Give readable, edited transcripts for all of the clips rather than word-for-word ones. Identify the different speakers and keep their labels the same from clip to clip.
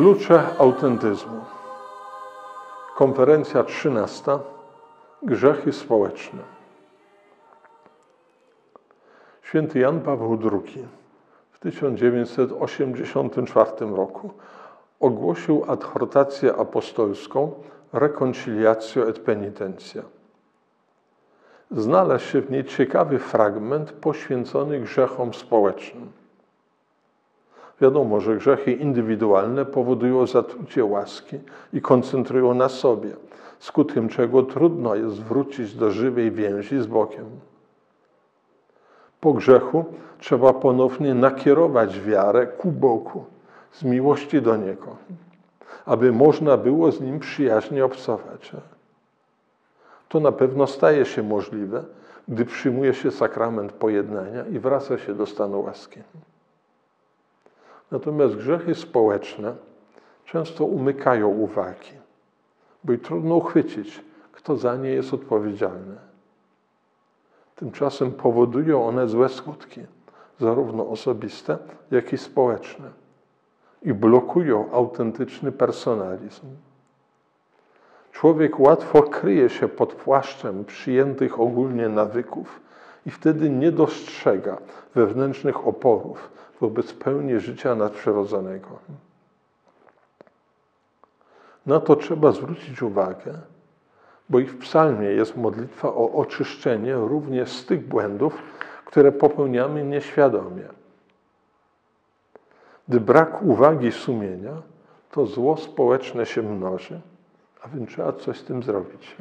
Speaker 1: Klucze autentyzmu. Konferencja 13. Grzechy społeczne. Święty Jan Paweł II w 1984 roku ogłosił adhortację apostolską Reconciliatio et Penitentia. Znalazł się w niej ciekawy fragment poświęcony grzechom społecznym. Wiadomo, że grzechy indywidualne powodują zatrucie łaski i koncentrują na sobie, skutkiem czego trudno jest wrócić do żywej więzi z Bogiem. Po grzechu trzeba ponownie nakierować wiarę ku Bogu z miłości do Niego, aby można było z Nim przyjaźnie obcować. To na pewno staje się możliwe, gdy przyjmuje się sakrament pojednania i wraca się do stanu łaski. Natomiast grzechy społeczne często umykają uwagi, bo i trudno uchwycić, kto za nie jest odpowiedzialny. Tymczasem powodują one złe skutki, zarówno osobiste, jak i społeczne, i blokują autentyczny personalizm. Człowiek łatwo kryje się pod płaszczem przyjętych ogólnie nawyków i wtedy nie dostrzega wewnętrznych oporów wobec pełni życia nadprzyrodzonego. Na to trzeba zwrócić uwagę, bo i w psalmie jest modlitwa o oczyszczenie również z tych błędów, które popełniamy nieświadomie. Gdy brak uwagi sumienia, to zło społeczne się mnoży, a więc trzeba coś z tym zrobić.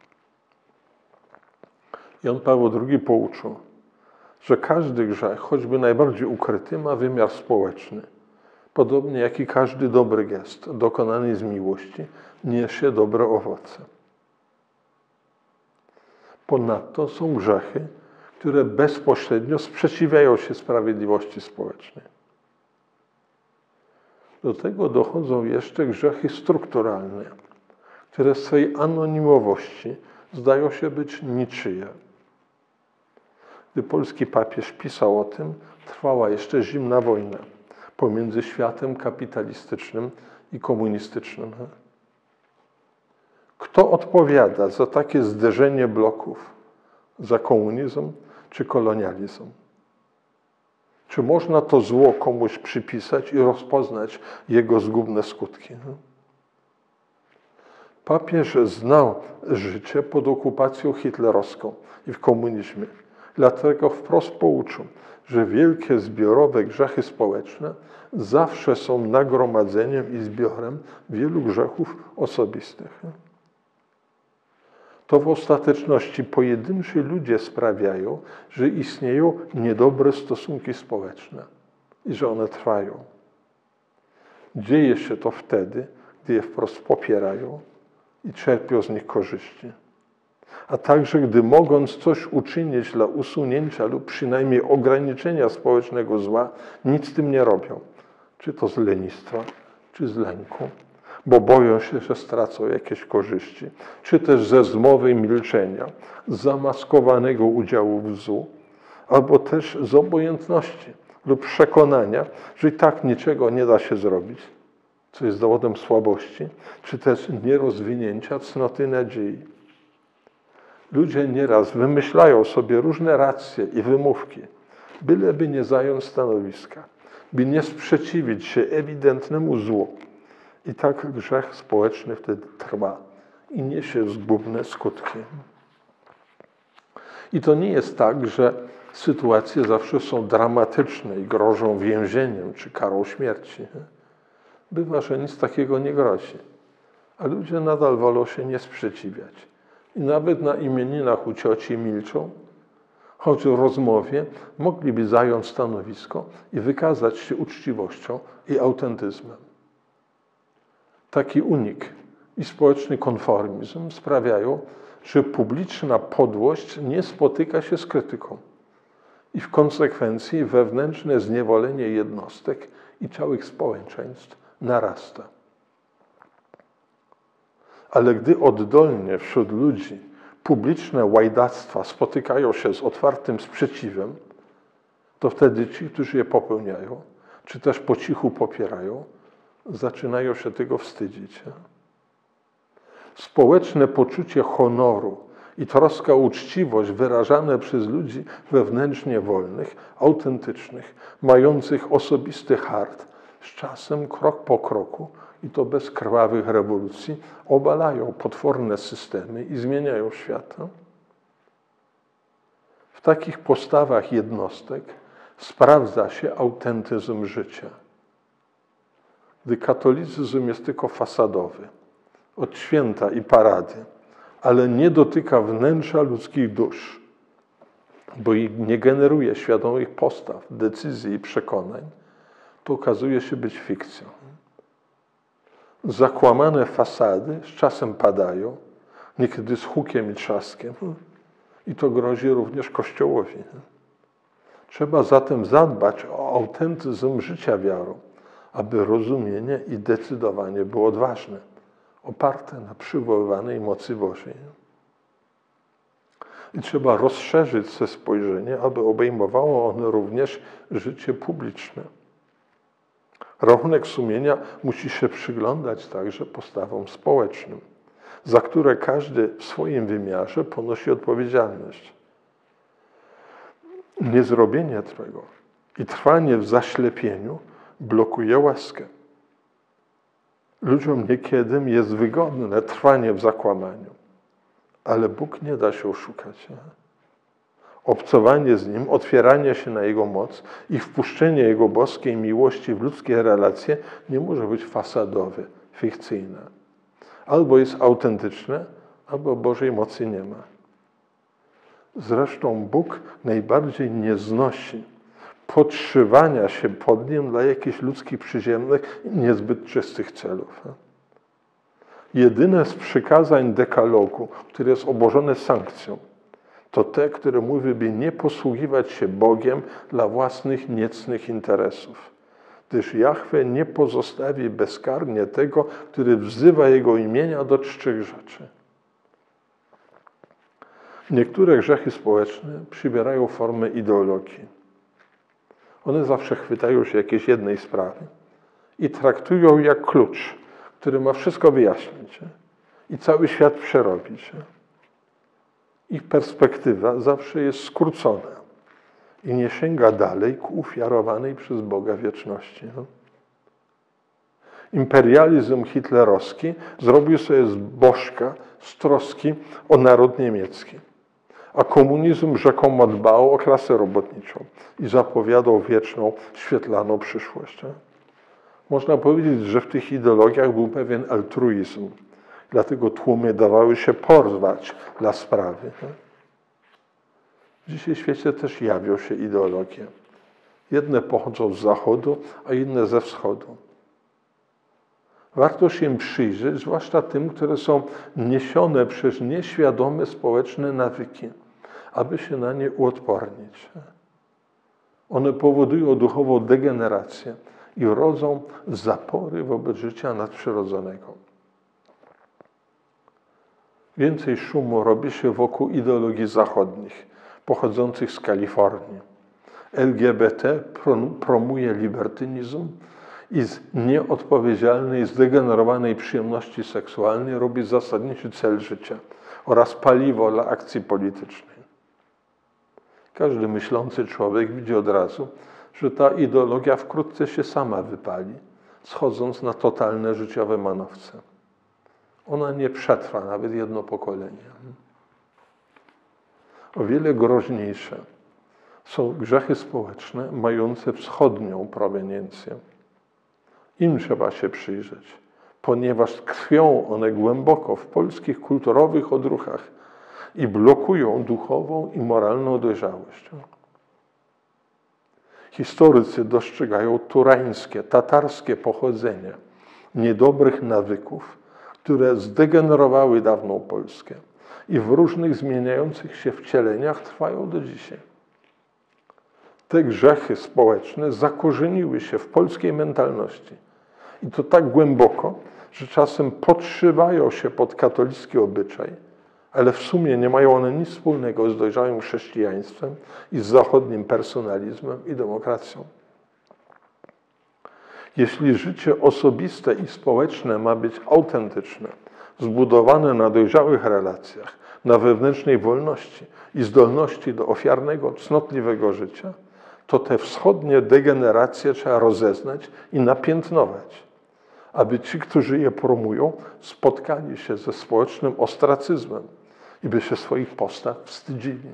Speaker 1: Jan Paweł II pouczył, że każdy grzech, choćby najbardziej ukryty, ma wymiar społeczny. Podobnie jak i każdy dobry gest, dokonany z miłości, niesie dobre owoce. Ponadto są grzechy, które bezpośrednio sprzeciwiają się sprawiedliwości społecznej. Do tego dochodzą jeszcze grzechy strukturalne, które w swej anonimowości zdają się być niczyje. Gdy polski papież pisał o tym, trwała jeszcze zimna wojna pomiędzy światem kapitalistycznym i komunistycznym. Kto odpowiada za takie zderzenie bloków? Za komunizm czy kolonializm? Czy można to zło komuś przypisać i rozpoznać jego zgubne skutki? Papież znał życie pod okupacją hitlerowską i w komunizmie. Dlatego wprost pouczył, że wielkie zbiorowe grzechy społeczne zawsze są nagromadzeniem i zbiorem wielu grzechów osobistych. To w ostateczności pojedynczy ludzie sprawiają, że istnieją niedobre stosunki społeczne i że one trwają. Dzieje się to wtedy, gdy je wprost popierają i czerpią z nich korzyści. A także gdy mogąc coś uczynić dla usunięcia lub przynajmniej ograniczenia społecznego zła, nic z tym nie robią. Czy to z lenistwa, czy z lęku, bo boją się, że stracą jakieś korzyści, czy też ze zmowy i milczenia, z zamaskowanego udziału w złu, albo też z obojętności lub przekonania, że i tak niczego nie da się zrobić, co jest dowodem słabości, czy też nierozwinięcia cnoty nadziei. Ludzie nieraz wymyślają sobie różne racje i wymówki, byleby nie zająć stanowiska, by nie sprzeciwić się ewidentnemu złu. I tak grzech społeczny wtedy trwa i niesie zgubne skutki. I to nie jest tak, że sytuacje zawsze są dramatyczne i grożą więzieniem czy karą śmierci. Bywa, że nic takiego nie grozi, a ludzie nadal wolą się nie sprzeciwiać. I nawet na imieninach u cioci milczą, choć w rozmowie mogliby zająć stanowisko i wykazać się uczciwością i autentyzmem. Taki unik i społeczny konformizm sprawiają, że publiczna podłość nie spotyka się z krytyką i w konsekwencji wewnętrzne zniewolenie jednostek i całych społeczeństw narasta. Ale gdy oddolnie wśród ludzi publiczne łajdactwa spotykają się z otwartym sprzeciwem, to wtedy ci, którzy je popełniają, czy też po cichu popierają, zaczynają się tego wstydzić. Społeczne poczucie honoru i troska o uczciwość wyrażane przez ludzi wewnętrznie wolnych, autentycznych, mających osobisty hart, z czasem, krok po kroku, i to bez krwawych rewolucji, obalają potworne systemy i zmieniają świat. W takich postawach jednostek sprawdza się autentyzm życia. Gdy katolicyzm jest tylko fasadowy, od święta i parady, ale nie dotyka wnętrza ludzkich dusz, bo nie generuje świadomych postaw, decyzji i przekonań, to okazuje się być fikcją. Zakłamane fasady z czasem padają, niekiedy z hukiem i trzaskiem, i to grozi również Kościołowi. Trzeba zatem zadbać o autentyzm życia wiarą, aby rozumienie i decydowanie było odważne, oparte na przywoływanej mocy Bożej. I trzeba rozszerzyć swe spojrzenie, aby obejmowało ono również życie publiczne. Rachunek sumienia musi się przyglądać także postawom społecznym, za które każdy w swoim wymiarze ponosi odpowiedzialność. Niezrobienie tego i trwanie w zaślepieniu blokuje łaskę. Ludziom niekiedy jest wygodne trwanie w zakłamaniu, ale Bóg nie da się oszukać. Obcowanie z Nim, otwieranie się na Jego moc i wpuszczenie Jego boskiej miłości w ludzkie relacje nie może być fasadowe, fikcyjne. Albo jest autentyczne, albo Bożej mocy nie ma. Zresztą Bóg najbardziej nie znosi podszywania się pod Nim dla jakichś ludzkich przyziemnych i niezbyt czystych celów. Jedyne z przykazań dekalogu, które jest obłożone sankcją, to te, które mówi, by nie posługiwać się Bogiem dla własnych niecnych interesów. Gdyż Jahwe nie pozostawi bezkarnie tego, który wzywa Jego imienia do czczych rzeczy. Niektóre grzechy społeczne przybierają formę ideologii. One zawsze chwytają się jakiejś jednej sprawy i traktują jak klucz, który ma wszystko wyjaśnić i cały świat przerobić. Ich perspektywa zawsze jest skrócona i nie sięga dalej ku ofiarowanej przez Boga wieczności. Imperializm hitlerowski zrobił sobie z bożka z troski o naród niemiecki, a komunizm rzekomo dbał o klasę robotniczą i zapowiadał wieczną, świetlaną przyszłość. Można powiedzieć, że w tych ideologiach był pewien altruizm. Dlatego tłumy dawały się porwać dla sprawy. W dzisiejszym świecie też jawią się ideologie. Jedne pochodzą z zachodu, a inne ze wschodu. Warto się im przyjrzeć, zwłaszcza tym, które są niesione przez nieświadome społeczne nawyki, aby się na nie uodpornić. One powodują duchową degenerację i rodzą zapory wobec życia nadprzyrodzonego. Więcej szumu robi się wokół ideologii zachodnich, pochodzących z Kalifornii. LGBT promuje libertynizm i z nieodpowiedzialnej, zdegenerowanej przyjemności seksualnej robi zasadniczy cel życia oraz paliwo dla akcji politycznej. Każdy myślący człowiek widzi od razu, że ta ideologia wkrótce się sama wypali, schodząc na totalne życiowe manowce. Ona nie przetrwa nawet jedno pokolenie. O wiele groźniejsze są grzechy społeczne mające wschodnią proweniencję. Im trzeba się przyjrzeć, ponieważ tkwią one głęboko w polskich kulturowych odruchach i blokują duchową i moralną dojrzałość. Historycy dostrzegają turańskie, tatarskie pochodzenie niedobrych nawyków, które zdegenerowały dawną Polskę i w różnych zmieniających się wcieleniach trwają do dzisiaj. Te grzechy społeczne zakorzeniły się w polskiej mentalności i to tak głęboko, że czasem podszywają się pod katolicki obyczaj, ale w sumie nie mają one nic wspólnego z dojrzałym chrześcijaństwem i z zachodnim personalizmem i demokracją. Jeśli życie osobiste i społeczne ma być autentyczne, zbudowane na dojrzałych relacjach, na wewnętrznej wolności i zdolności do ofiarnego, cnotliwego życia, to te wschodnie degeneracje trzeba rozeznać i napiętnować, aby ci, którzy je promują, spotkali się ze społecznym ostracyzmem i by się swoich postaw wstydzili.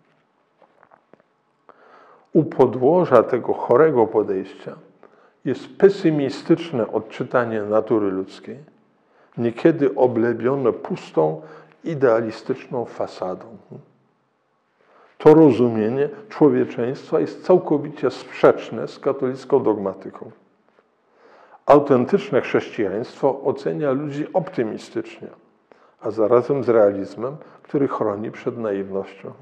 Speaker 1: U podłoża tego chorego podejścia jest pesymistyczne odczytanie natury ludzkiej, niekiedy oblebione pustą, idealistyczną fasadą. To rozumienie człowieczeństwa jest całkowicie sprzeczne z katolicką dogmatyką. Autentyczne chrześcijaństwo ocenia ludzi optymistycznie, a zarazem z realizmem, który chroni przed naiwnością.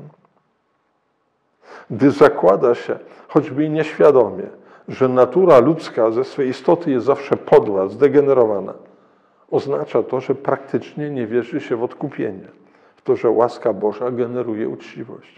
Speaker 1: Gdy zakłada się, choćby i nieświadomie, że natura ludzka ze swej istoty jest zawsze podła, zdegenerowana, oznacza to, że praktycznie nie wierzy się w odkupienie, w to, że łaska Boża generuje uczciwość.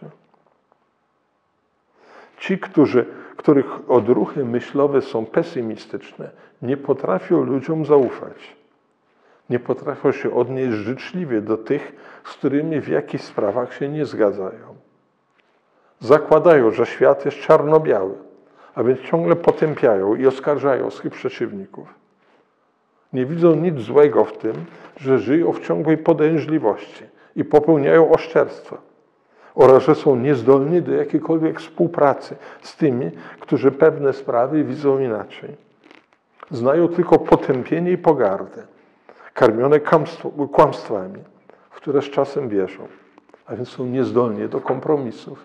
Speaker 1: Ci, których odruchy myślowe są pesymistyczne, nie potrafią ludziom zaufać. Nie potrafią się odnieść życzliwie do tych, z którymi w jakichś sprawach się nie zgadzają. Zakładają, że świat jest czarno-biały, a więc ciągle potępiają i oskarżają swych przeciwników. Nie widzą nic złego w tym, że żyją w ciągłej podejrzliwości i popełniają oszczerstwa oraz że są niezdolni do jakiejkolwiek współpracy z tymi, którzy pewne sprawy widzą inaczej. Znają tylko potępienie i pogardę, karmione kłamstwami, w które z czasem wierzą, a więc są niezdolni do kompromisów.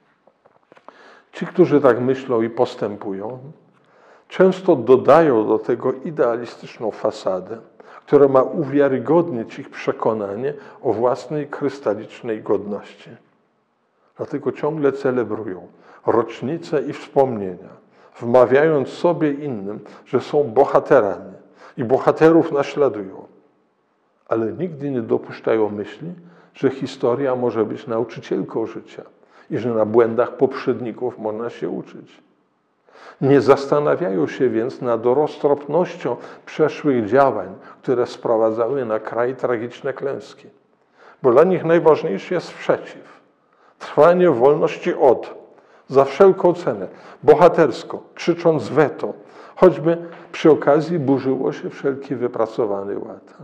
Speaker 1: Ci, którzy tak myślą i postępują, często dodają do tego idealistyczną fasadę, która ma uwiarygodnić ich przekonanie o własnej krystalicznej godności. Dlatego ciągle celebrują rocznice i wspomnienia, wmawiając sobie innym, że są bohaterami i bohaterów naśladują. Ale nigdy nie dopuszczają myśli, że historia może być nauczycielką życia i że na błędach poprzedników można się uczyć. Nie zastanawiają się więc nad roztropnością przeszłych działań, które sprowadzały na kraj tragiczne klęski. Bo dla nich najważniejszy jest sprzeciw. Trwanie w wolności za wszelką cenę, bohatersko, krzycząc weto, choćby przy okazji burzyło się wszelki wypracowany ład.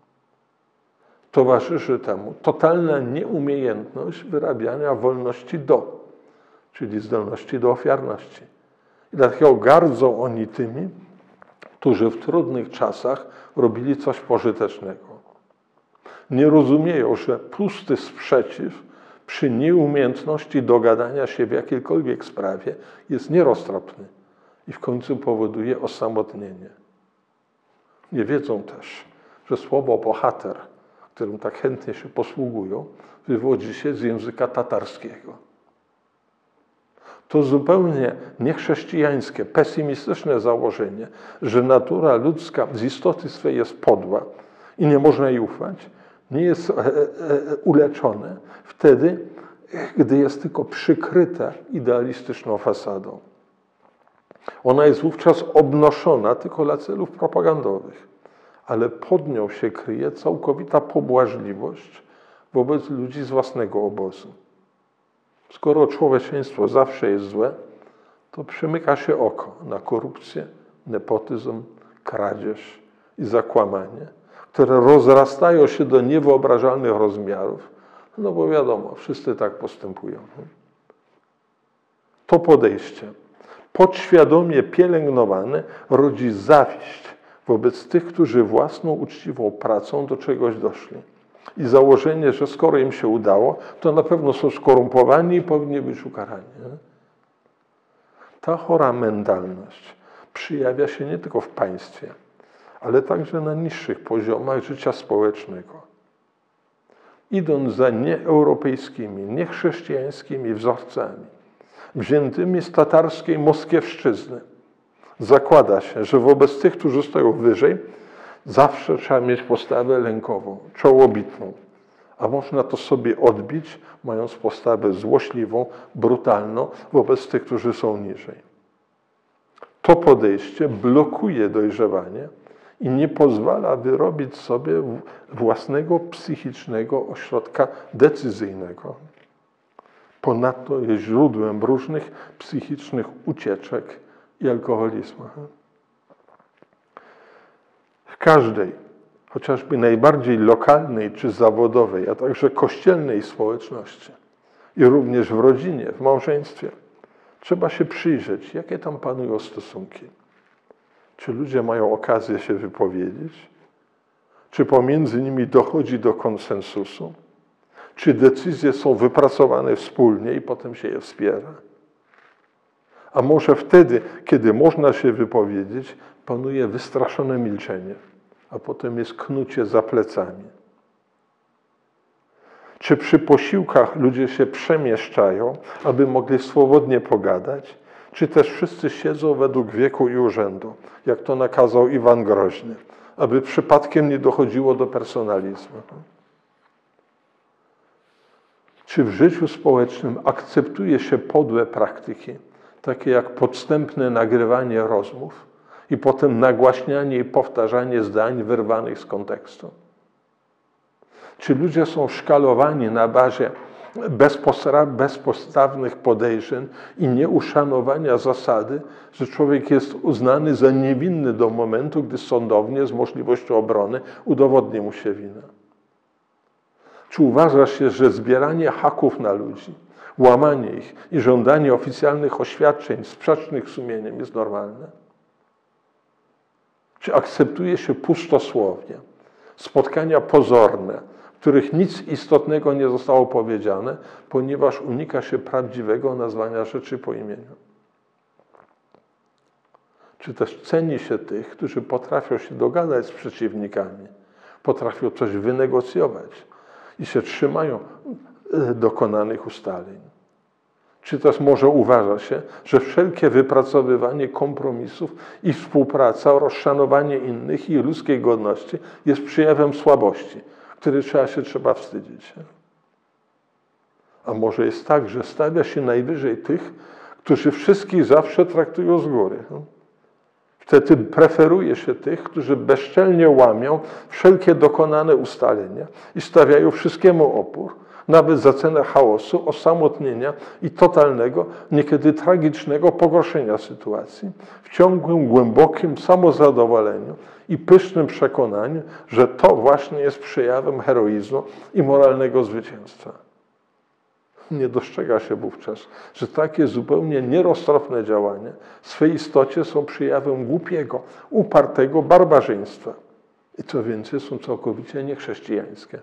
Speaker 1: Towarzyszy temu totalna nieumiejętność wyrabiania wolności czyli zdolności do ofiarności. I dlatego gardzą oni tymi, którzy w trudnych czasach robili coś pożytecznego. Nie rozumieją, że pusty sprzeciw przy nieumiejętności dogadania się w jakiejkolwiek sprawie jest nieroztropny i w końcu powoduje osamotnienie. Nie wiedzą też, że słowo bohater, którym tak chętnie się posługują, wywodzi się z języka tatarskiego. To zupełnie niechrześcijańskie, pesymistyczne założenie, że natura ludzka z istoty swej jest podła i nie można jej ufać, nie jest uleczone wtedy, gdy jest tylko przykryte idealistyczną fasadą. Ona jest wówczas obnoszona tylko dla celów propagandowych, ale pod nią się kryje całkowita pobłażliwość wobec ludzi z własnego obozu. Skoro człowieczeństwo zawsze jest złe, to przymyka się oko na korupcję, nepotyzm, kradzież i zakłamanie, które rozrastają się do niewyobrażalnych rozmiarów, no bo wiadomo, wszyscy tak postępują. To podejście, podświadomie pielęgnowane, rodzi zawiść wobec tych, którzy własną uczciwą pracą do czegoś doszli. I założenie, że skoro im się udało, to na pewno są skorumpowani i powinni być ukarani. Ta chora mentalność przyjawia się nie tylko w państwie, ale także na niższych poziomach życia społecznego. Idąc za nieeuropejskimi, niechrześcijańskimi wzorcami, wziętymi z tatarskiej Moskiewszczyzny, zakłada się, że wobec tych, którzy stoją wyżej, zawsze trzeba mieć postawę lękową, czołobitną, a można to sobie odbić, mając postawę złośliwą, brutalną wobec tych, którzy są niżej. To podejście blokuje dojrzewanie i nie pozwala wyrobić sobie własnego psychicznego ośrodka decyzyjnego. Ponadto jest źródłem różnych psychicznych ucieczek i alkoholizmu. W każdej, chociażby najbardziej lokalnej czy zawodowej, a także kościelnej społeczności i również w rodzinie, w małżeństwie, trzeba się przyjrzeć, jakie tam panują stosunki. Czy ludzie mają okazję się wypowiedzieć? Czy pomiędzy nimi dochodzi do konsensusu? Czy decyzje są wypracowane wspólnie i potem się je wspiera? A może wtedy, kiedy można się wypowiedzieć, panuje wystraszone milczenie, a potem jest knucie za plecami? Czy przy posiłkach ludzie się przemieszczają, aby mogli swobodnie pogadać? Czy też wszyscy siedzą według wieku i urzędu, jak to nakazał Iwan Groźny, aby przypadkiem nie dochodziło do personalizmu? Czy w życiu społecznym akceptuje się podłe praktyki, takie jak podstępne nagrywanie rozmów i potem nagłaśnianie i powtarzanie zdań wyrwanych z kontekstu? Czy ludzie są szkalowani na bazie bezpodstawnych podejrzeń i nieuszanowania zasady, że człowiek jest uznany za niewinny do momentu, gdy sądownie z możliwością obrony udowodni mu się winę? Czy uważa się, że zbieranie haków na ludzi, łamanie ich i żądanie oficjalnych oświadczeń sprzecznych z sumieniem jest normalne? Czy akceptuje się pustosłownie, spotkania pozorne, w których nic istotnego nie zostało powiedziane, ponieważ unika się prawdziwego nazwania rzeczy po imieniu? Czy też ceni się tych, którzy potrafią się dogadać z przeciwnikami, potrafią coś wynegocjować i się trzymają dokonanych ustaleń? Czy też może uważa się, że wszelkie wypracowywanie kompromisów i współpraca oraz szanowanie innych i ludzkiej godności jest przejawem słabości, której trzeba wstydzić? A może jest tak, że stawia się najwyżej tych, którzy wszystkich zawsze traktują z góry? Wtedy preferuje się tych, którzy bezczelnie łamią wszelkie dokonane ustalenia i stawiają wszystkiemu opór, nawet za cenę chaosu, osamotnienia i totalnego, niekiedy tragicznego pogorszenia sytuacji, w ciągłym, głębokim samozadowoleniu i pysznym przekonaniu, że to właśnie jest przejawem heroizmu i moralnego zwycięstwa. Nie dostrzega się wówczas, że takie zupełnie nieroztropne działania w swej istocie są przejawem głupiego, upartego barbarzyństwa. I co więcej, są całkowicie niechrześcijańskie.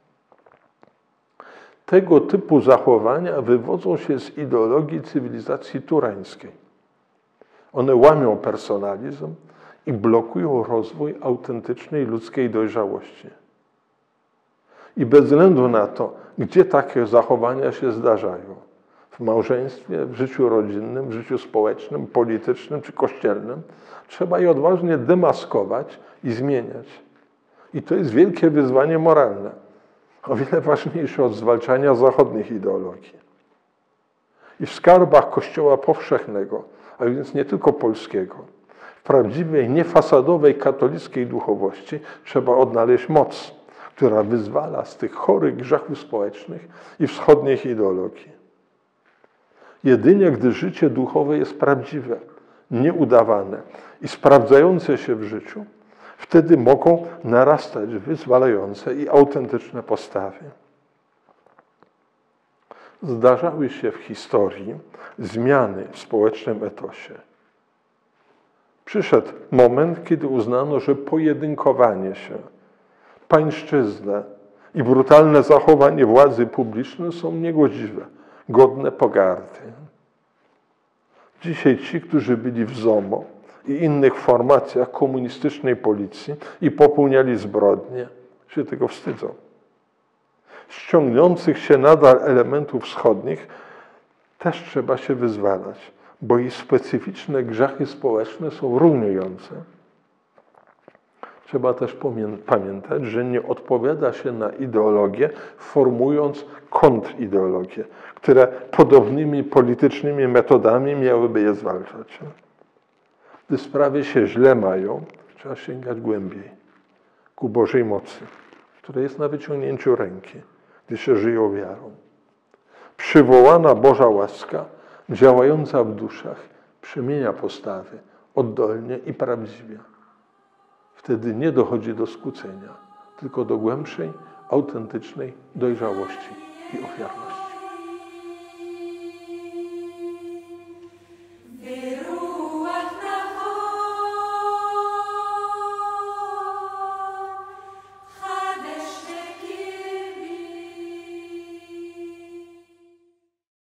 Speaker 1: Tego typu zachowania wywodzą się z ideologii cywilizacji turańskiej. One łamią personalizm i blokują rozwój autentycznej ludzkiej dojrzałości. I bez względu na to, gdzie takie zachowania się zdarzają, w małżeństwie, w życiu rodzinnym, w życiu społecznym, politycznym czy kościelnym, trzeba je odważnie demaskować i zmieniać. I to jest wielkie wyzwanie moralne, o wiele ważniejsze od zwalczania zachodnich ideologii. I w skarbach Kościoła powszechnego, a więc nie tylko polskiego, w prawdziwej, niefasadowej katolickiej duchowości trzeba odnaleźć moc, która wyzwala z tych chorych grzechów społecznych i wschodnich ideologii. Jedynie gdy życie duchowe jest prawdziwe, nieudawane i sprawdzające się w życiu, wtedy mogą narastać wyzwalające i autentyczne postawy. Zdarzały się w historii zmiany w społecznym etosie. Przyszedł moment, kiedy uznano, że pojedynkowanie się, pańszczyzna i brutalne zachowanie władzy publicznej są niegodziwe, godne pogardy. Dzisiaj ci, którzy byli w ZOMO i innych formacjach komunistycznej policji i popełniali zbrodnie, się tego wstydzą. Ściągnących się nadal elementów wschodnich też trzeba się wyzwalać, bo ich specyficzne grzechy społeczne są rujnujące. Trzeba też pamiętać, że nie odpowiada się na ideologię, formułując kontrideologie, które podobnymi politycznymi metodami miałyby je zwalczać. Gdy sprawy się źle mają, trzeba sięgać głębiej, ku Bożej mocy, która jest na wyciągnięciu ręki, gdy się żyją wiarą. Przywołana Boża łaska, działająca w duszach, przemienia postawy oddolnie i prawdziwie. Wtedy nie dochodzi do skłócenia, tylko do głębszej, autentycznej dojrzałości i ofiarności.